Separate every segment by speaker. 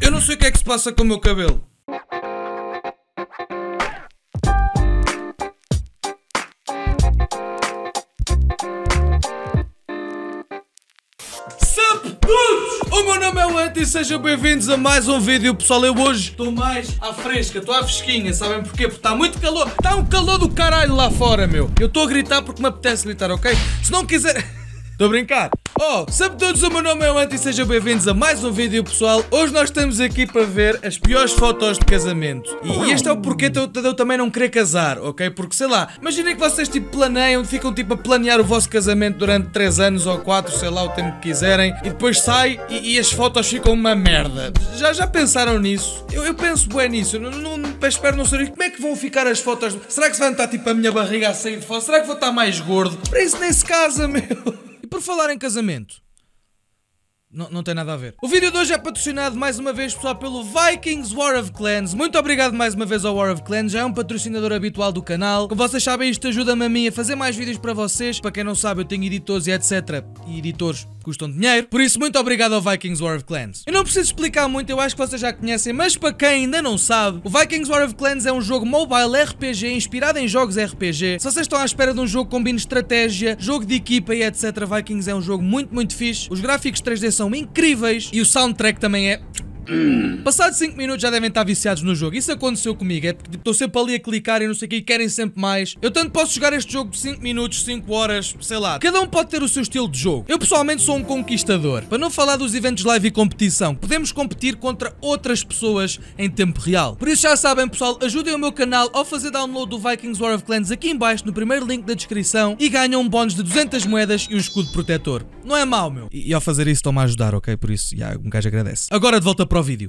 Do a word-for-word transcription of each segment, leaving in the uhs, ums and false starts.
Speaker 1: Eu não sei o que é que se passa com o meu cabelo. Sup, dudes! O meu nome é o Ant e sejam bem-vindos a mais um vídeo. Pessoal, eu hoje estou mais à fresca, estou à fresquinha, sabem porquê? Porque está muito calor, está um calor do caralho lá fora, meu. Eu estou a gritar porque me apetece gritar, ok? Se não quiser... Estou a brincar. Oh, sabe todos, o meu nome é o Ant e sejam bem-vindos a mais um vídeo, pessoal. Hoje nós estamos aqui para ver as piores fotos de casamento. E este é o porquê de eu, de eu também não querer casar, ok? Porque, sei lá, imaginem que vocês tipo planeiam, ficam tipo a planear o vosso casamento durante três anos ou quatro, sei lá, o tempo que quiserem. E depois sai e, e as fotos ficam uma merda. Já, já pensaram nisso? Eu, eu penso bem nisso, eu não, não, espero não saber como é que vão ficar as fotos. Será que vai estar tipo a minha barriga a sair de fora? Será que vou estar mais gordo? Para isso nem se casa, meu. E por falar em casamento, não, não tem nada a ver. O vídeo de hoje é patrocinado mais uma vez, pessoal, pelo Vikings War of Clans. Muito obrigado mais uma vez ao War of Clans, já é um patrocinador habitual do canal. Como vocês sabem, isto ajuda-me a mim a fazer mais vídeos para vocês. Para quem não sabe, eu tenho editores e etcétera. E editores custam dinheiro. Por isso, muito obrigado ao Vikings War of Clans. Eu não preciso explicar muito, eu acho que vocês já conhecem, mas para quem ainda não sabe, o Vikings War of Clans é um jogo mobile R P G inspirado em jogos R P G. Se vocês estão à espera de um jogo que combine estratégia, jogo de equipa e etcétera, Vikings é um jogo muito, muito fixe. Os gráficos três D são incríveis e o soundtrack também é... Passados cinco minutos já devem estar viciados no jogo. Isso aconteceu comigo, é porque estou sempre ali a clicar e não sei o que e querem sempre mais. Eu tanto posso jogar este jogo de cinco minutos, cinco horas, sei lá. Cada um pode ter o seu estilo de jogo. Eu pessoalmente sou um conquistador. Para não falar dos eventos live e competição, podemos competir contra outras pessoas em tempo real. Por isso já sabem, pessoal, ajudem o meu canal ao fazer download do Vikings War of Clans aqui em baixo no primeiro link da descrição e ganham um bónus de duzentas moedas e um escudo protetor. Não é mau, meu. E, e ao fazer isso estão-me a ajudar, ok? Por isso, já, um gajo agradece. Agora de volta para o vídeo.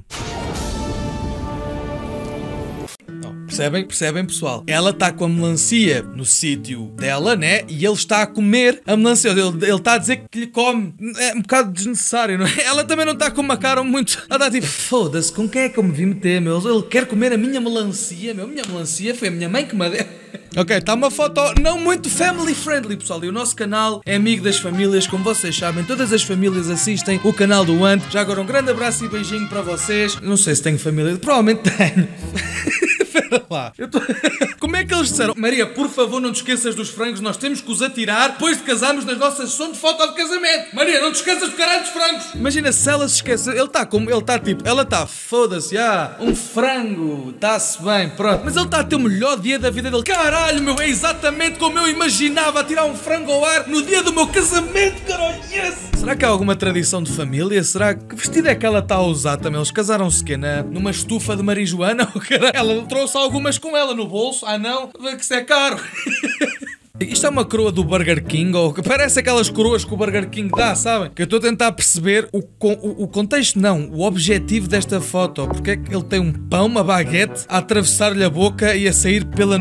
Speaker 1: Percebem? Percebem, pessoal? Ela está com a melancia no sítio dela, né? E ele está a comer a melancia. Ele, ele está a dizer que lhe come. É um bocado desnecessário, não é? Ela também não está com uma cara muito... Ela está tipo, foda-se, com quem é que eu me vi meter, meu? Ele quer comer a minha melancia, meu. A minha melancia foi a minha mãe que me deu. Ok, está uma foto não muito family friendly, pessoal. E o nosso canal é amigo das famílias, como vocês sabem. Todas as famílias assistem o canal do Ant. Já agora um grande abraço e beijinho para vocês. Não sei se tenho família, provavelmente tenho. Espera lá. Eu tô... Como é que eles disseram? Maria, por favor, não te esqueças dos frangos. Nós temos que os atirar depois de casarmos nas nossas sessões de foto de casamento. Maria, não te esqueças do caralho dos frangos. Imagina se ela se esquece. Ele está como... Ele está tipo... Ela está, foda-se, ah, um frango. Está-se bem, pronto. Mas ele está a ter o melhor dia da vida dele. Caralho, meu, é exatamente como eu imaginava tirar um frango ao ar no dia do meu casamento, caralho, yes! Será que há alguma tradição de família? Será que vestido é que ela está a usar também? Eles casaram-se que na, numa estufa de marijuana? Ela trouxe algumas com ela no bolso. Ah não? Vê que isso é caro. Isto é uma coroa do Burger King, ou que parece aquelas coroas que o Burger King dá, sabem? Que eu estou a tentar perceber o, o, o contexto, não, o objetivo desta foto. Porque é que ele tem um pão, uma baguete, a atravessar-lhe a boca e a sair pela...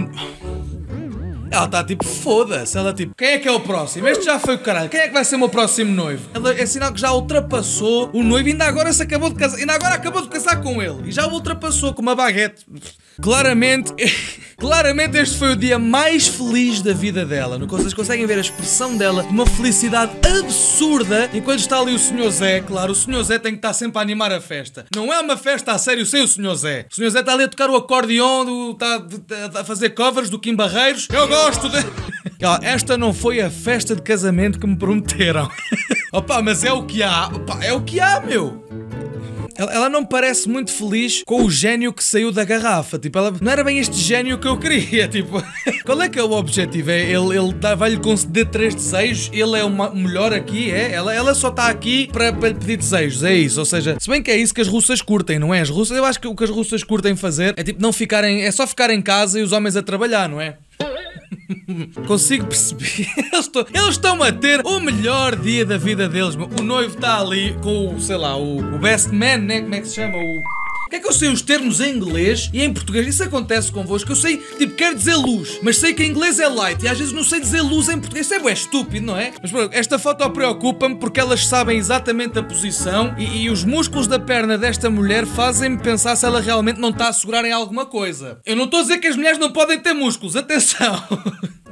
Speaker 1: Ela está tipo, foda-se, ela tipo, quem é que é o próximo? Este já foi o caralho, quem é que vai ser o meu próximo noivo? Ela é sinal que já ultrapassou o noivo e ainda agora se acabou de casar, ainda agora acabou de casar com ele e já o ultrapassou com uma baguete. Claramente, claramente este foi o dia mais feliz da vida dela. No que vocês conseguem ver a expressão dela, de uma felicidade absurda, enquanto está ali o senhor Zé. Claro, o senhor Zé tem que estar sempre a animar a festa. Não é uma festa a sério sem o senhor Zé. O senhor Zé está ali a tocar o acordeão, está a fazer covers do Kim Barreiros. Eu gosto de... Esta não foi a festa de casamento que me prometeram. Opa, mas é o que há. Opa, é o que há, meu. Ela, ela não parece muito feliz com o gênio que saiu da garrafa. Tipo, ela não era bem este gênio que eu queria. Tipo, qual é que é o objetivo? É ele, ele vai-lhe conceder três desejos. Ele é o melhor aqui, é? Ela, ela só está aqui para, para lhe pedir desejos, é isso. Ou seja, se bem que é isso que as russas curtem, não é? As russas, eu acho que o que as russas curtem fazer é tipo não ficarem, é só ficar em casa e os homens a trabalhar, não é? Consigo perceber. Eles estão, eles estão a ter o melhor dia da vida deles, meu. O noivo está ali com o, sei lá, o, o best man, né? Como é que se chama? O... O que é que eu sei os termos em inglês e em português? Isso acontece convosco. Eu sei, tipo, quero dizer luz, mas sei que em inglês é light e às vezes não sei dizer luz em português. Isso é bué estúpido, não é? Mas pronto, esta foto preocupa-me porque elas sabem exatamente a posição e, e os músculos da perna desta mulher fazem-me pensar se ela realmente não está a segurar em alguma coisa. Eu não estou a dizer que as mulheres não podem ter músculos, atenção!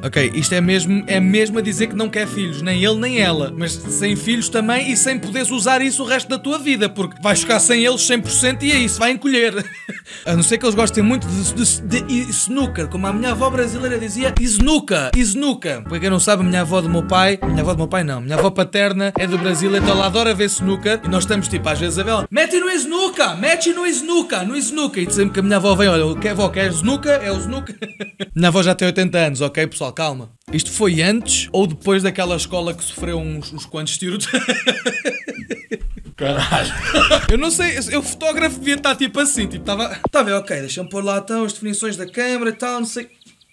Speaker 1: Ok, isto é mesmo, é mesmo a dizer que não quer filhos, nem ele nem ela, mas sem filhos também e sem poderes usar isso o resto da tua vida, porque vais ficar sem eles cem por cento e é isso, vai encolher. A não ser que eles gostem muito de, de, de snooker, como a minha avó brasileira dizia, snooker, snooker. Para quem não sabe, a minha avó do meu pai, a minha avó do meu pai não, a minha avó paterna é do Brasil, então ela adora ver snooker e nós estamos tipo, às vezes a ver, mete no snooker, mete no snooker, no snooker. E sempre que a minha avó vem, olha, quer avó, quer snooker? É o snooker. Minha avó já tem oitenta anos, ok pessoal, calma. Isto foi antes ou depois daquela escola que sofreu uns, uns quantos tiros? Caralho. Eu não sei, eu fotógrafo devia estar tipo assim, tipo, estava... Está a ver, ok, deixa-me pôr lá então as definições da câmera e tal, não sei...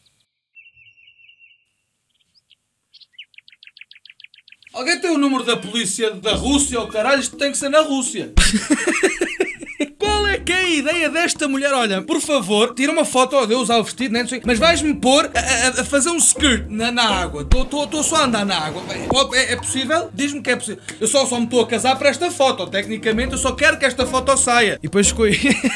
Speaker 1: Alguém tem o número da polícia da Rússia ou caralho? Isto tem que ser na Rússia. Qual é que é a ideia desta mulher? Olha, por favor, tira uma foto, oh, de eu usar o vestido, né? Mas vais-me pôr a, a, a fazer um skirt na, na água. Estou só a andar na água. É, é possível? Diz-me que é possível. Eu só, só me estou a casar para esta foto. Tecnicamente, eu só quero que esta foto saia. E depois ficou...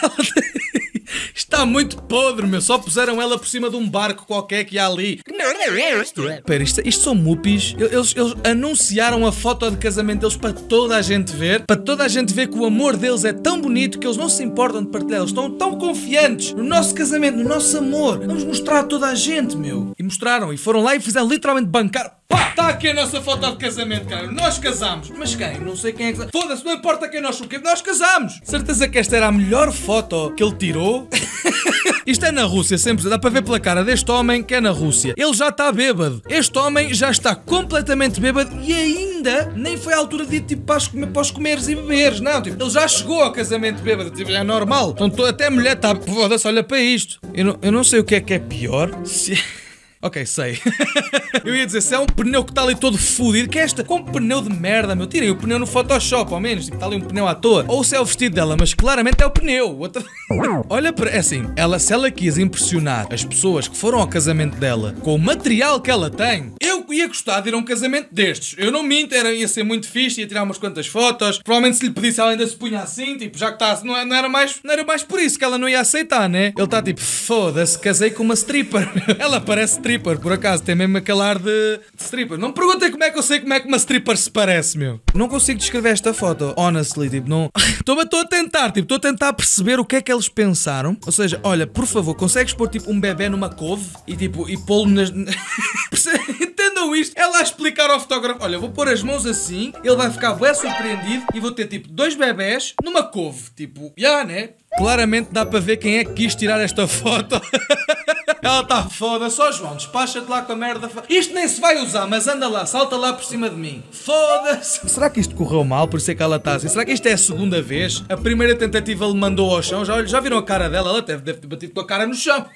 Speaker 1: Está muito podre, meu. Só puseram ela por cima de um barco qualquer que há ali. Espera, isto, isto são muppies. Eles, eles anunciaram a foto de casamento deles para toda a gente ver. Para toda a gente ver que o amor deles é tão bonito que eles não se importam de partilhar. Eles estão tão confiantes no nosso casamento, no nosso amor. Vamos mostrar a toda a gente, meu. E mostraram. E foram lá e fizeram literalmente bancar. Pá, está aqui a nossa foto de casamento, cara. Nós casamos. Mas quem? Não sei quem é que... Foda-se, não importa quem nós somos. Nós casamos. Certeza que esta era a melhor foto que ele tirou. Isto é na Rússia, sempre. Dá para ver pela cara deste homem que é na Rússia. Ele já está bêbado. Este homem já está completamente bêbado e ainda nem foi à altura de ir tipo para os, para os comeres e beberes. Não, tipo, ele já chegou ao casamento bêbado. Tipo, é normal. Então, até a mulher está... Foda-se, olha para isto. Eu não, eu não sei o que é que é pior. Se... Ok, sei. Eu ia dizer, se é um pneu que está ali todo fodido, que é esta com um pneu de merda, meu. Tirem o pneu no Photoshop, ao menos. Tipo, está ali um pneu à toa. Ou se é o vestido dela, mas claramente é o pneu. Outra... Olha para... É assim, ela, se ela quis impressionar as pessoas que foram ao casamento dela com o material que ela tem, eu ia gostar de ir a um casamento destes. Eu não minto, era, ia ser muito fixe, ia tirar umas quantas fotos. Provavelmente se lhe pedisse, ela ainda se punha assim, tipo, já que está... Não, não, era mais, não era mais por isso que ela não ia aceitar, né? Ele está tipo, foda-se, casei com uma stripper. Ela parece stripper, por acaso, tem mesmo aquele ar de, de stripper. Não me perguntem como é que eu sei como é que uma stripper se parece, meu. Não consigo descrever esta foto, honestly, tipo, não... Estou a tentar, tipo, estou a tentar perceber o que é que eles pensaram. Ou seja, olha, por favor, consegues pôr, tipo, um bebê numa couve e, tipo, e pô-lo nas... Entendam isto? Ela a explicar ao fotógrafo, olha, vou pôr as mãos assim, ele vai ficar bem surpreendido e vou ter, tipo, dois bebés numa couve. Tipo, já, yeah, né? Claramente dá para ver quem é que quis tirar esta foto. Ela está foda, só João, despacha-te lá com a merda. Isto nem se vai usar, mas anda lá, salta lá por cima de mim. Foda-se. Será que isto correu mal, por isso é que ela está assim? Será que isto é a segunda vez? A primeira tentativa ele mandou ao chão, já, já viram a cara dela? Ela deve, deve ter batido com a cara no chão.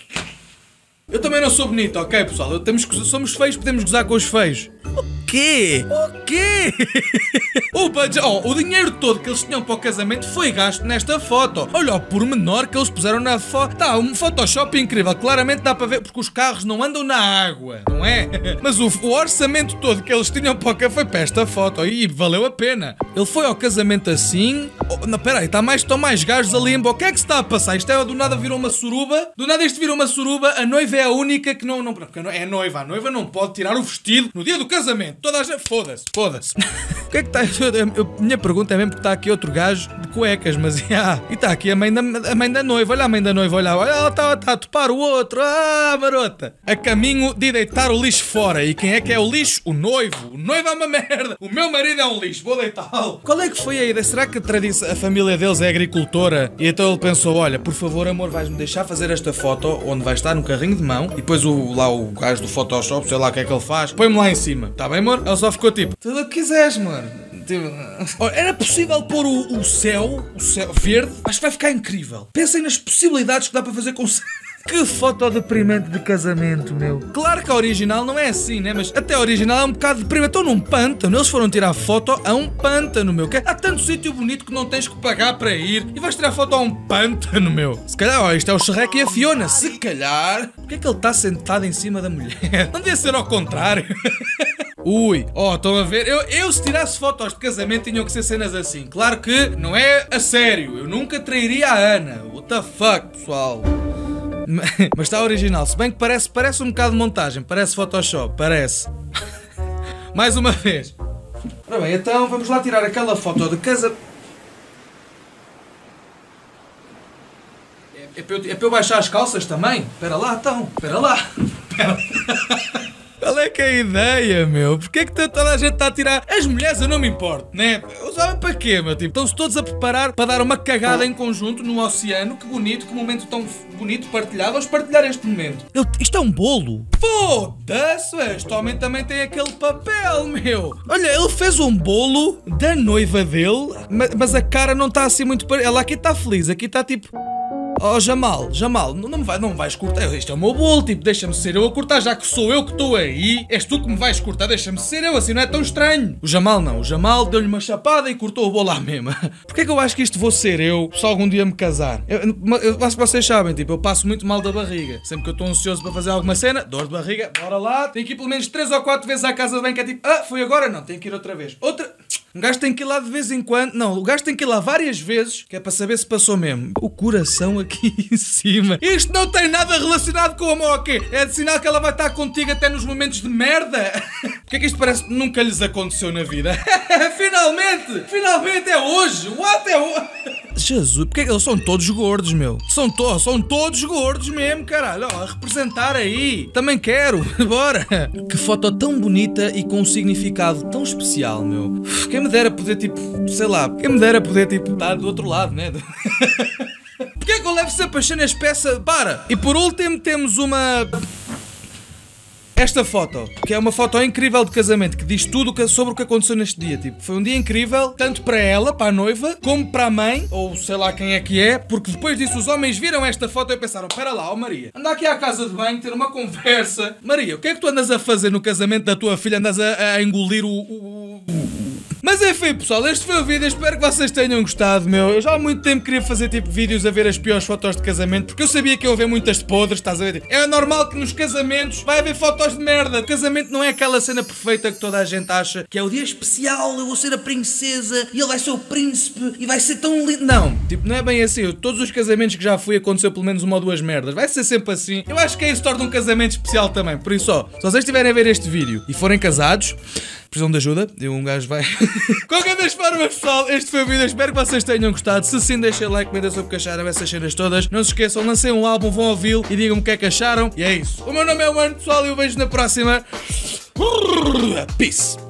Speaker 1: Eu também não sou bonito, ok pessoal? Eu temos, somos feios, podemos gozar com os feios. O quê? O quê? O budget, oh, o dinheiro todo que eles tinham para o casamento foi gasto nesta foto. Olha o pormenor que eles puseram na foto. Tá, um Photoshop incrível. Claramente dá para ver porque os carros não andam na água, não é? Mas o, o orçamento todo que eles tinham para o casamento foi para esta foto e valeu a pena. Ele foi ao casamento assim... Oh, não, peraí, tá mais, estão mais gajos ali em... O que é que se está a passar? Isto é do nada virou uma suruba. Do nada isto virou uma suruba. A noiva é a única que não... não porque é a noiva. A noiva não pode tirar o vestido no dia do casamento. Toda a gente... Foda-se, foda-se. O que é que está... A minha pergunta é mesmo porque está aqui outro gajo de cuecas, mas... Yeah. E está aqui a mãe, da, a mãe da noiva. Olha a mãe da noiva, olha. Olha, ela está tá a topar o outro. Ah, marota. A caminho de deitar o lixo fora. E quem é que é o lixo? O noivo. O noivo é uma merda. O meu marido é um lixo. Vou deitá-lo. Qual é que foi a ideia? Será que a, tradição, a família deles é agricultora? E então ele pensou, olha, por favor, amor, vais-me deixar fazer esta foto onde vai estar no carrinho de mão. E depois o, lá o gajo do Photoshop, sei lá o que é que ele faz, põe-me lá em cima. Está bem, amor? Ela só ficou tipo, tudo o que quiseres, mano. Tipo... Oh, era possível pôr o, o céu, o céu verde? Acho que vai ficar incrível. Pensem nas possibilidades que dá para fazer com o céu. Que foto deprimente de casamento, meu. Claro que a original não é assim, né? Mas até a original é um bocado deprimente. Estão num pântano. Eles foram tirar foto a um pântano, meu. Há tanto sítio bonito que não tens que pagar para ir. E vais tirar foto a um pântano, meu. Se calhar, ó, isto é o Shrek e a Fiona. Se calhar... Por que é que ele está sentado em cima da mulher? Não devia ser ao contrário. Ui, ó, oh, estão a ver? Eu, eu se tirasse fotos de casamento tinham que ser cenas assim. Claro que não é a sério. Eu nunca trairia a Ana. What the fuck, pessoal? Mas está original. Se bem que parece, parece um bocado de montagem. Parece Photoshop. Parece. Mais uma vez. Ora bem, então vamos lá tirar aquela foto de casa. É, é, para eu, é para eu baixar as calças também? Espera lá, então. Espera lá. Espera. Qual é que é a ideia, meu? Porquê é que toda a gente está a tirar? As mulheres eu não me importo, né? Os homens para quê, meu? Tipo, estão-se todos a preparar para dar uma cagada em conjunto no oceano. Que bonito, que momento tão bonito partilhado. Vamos partilhar este momento. Ele, isto é um bolo? Foda-se, este homem também tem aquele papel, meu. Olha, ele fez um bolo da noiva dele, mas, mas a cara não está assim muito... Ela aqui está feliz, aqui está tipo... Oh, Jamal, Jamal, não, não, me vai, não me vais cortar, isto é o meu bolo, tipo, deixa-me ser eu a cortar, já que sou eu que estou aí, és tu que me vais cortar, deixa-me ser eu, assim não é tão estranho. O Jamal não, o Jamal deu-lhe uma chapada e cortou o bolo à mesma. Porquê é que eu acho que isto vou ser eu, se algum dia me casar? Eu, eu, eu, vocês sabem, tipo, eu passo muito mal da barriga, sempre que eu estou ansioso para fazer alguma cena, dor de barriga, bora lá, tenho que ir pelo menos três ou quatro vezes à casa de banho, que é tipo, ah, foi agora? Não, tenho que ir outra vez. Outra... Um gajo tem que ir lá de vez em quando. Não, o gajo tem que ir lá várias vezes, que é para saber se passou mesmo. O coração aqui em cima. Isto não tem nada relacionado com a amor, ok? É de sinal que ela vai estar contigo até nos momentos de merda. Porque é que isto parece que nunca lhes aconteceu na vida? Finalmente! Finalmente é hoje! What é hoje? Jesus, porque eles são todos gordos, meu. São, to são todos gordos mesmo, caralho. Ó, a representar aí. Também quero. Bora. Que foto tão bonita e com um significado tão especial, meu. Quem me dera poder, tipo, sei lá, quem me dera poder, tipo, estar do outro lado, né? Porquê é que eu levo sempre as cenas peça? Para! E por último temos uma... Esta foto, que é uma foto incrível de casamento, que diz tudo sobre o que aconteceu neste dia, tipo, foi um dia incrível, tanto para ela, para a noiva, como para a mãe, ou sei lá quem é que é, porque depois disso os homens viram esta foto e pensaram, pera lá, ó Maria, anda aqui à casa de banho, ter uma conversa. Maria, o que é que tu andas a fazer no casamento da tua filha? Andas a, a engolir o... o, o... Mas enfim, pessoal, este foi o vídeo, espero que vocês tenham gostado, meu. Eu já há muito tempo queria fazer tipo vídeos a ver as piores fotos de casamento, porque eu sabia que ia haver muitas de podres, estás a ver? É normal que nos casamentos vai haver fotos de merda. O casamento não é aquela cena perfeita que toda a gente acha, que é o dia especial, eu vou ser a princesa e ele vai ser o príncipe e vai ser tão lindo. Não, tipo, não é bem assim. Eu, todos os casamentos que já fui aconteceu pelo menos uma ou duas merdas. Vai ser sempre assim. Eu acho que é isso que torna um casamento especial também. Por isso, ó, se vocês estiverem a ver este vídeo e forem casados, precisam de ajuda, e um gajo vai... Qualquer das formas, pessoal, este foi o vídeo, espero que vocês tenham gostado. Se sim, deixem like, comentem sobre o que acharam essas cenas todas. Não se esqueçam, lancem um álbum, vão ouvi-lo e digam-me o que é que acharam. E é isso. O meu nome é Mano, pessoal, e eu vejo na próxima. Peace.